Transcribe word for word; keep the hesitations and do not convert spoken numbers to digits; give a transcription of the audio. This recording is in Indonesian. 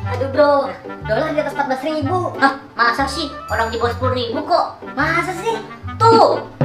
Aduh bro, dolar di atas empat belas ribu. Hah, masa sih? Orang di bawah sepuluh ribu kok. Masa sih? Tuh,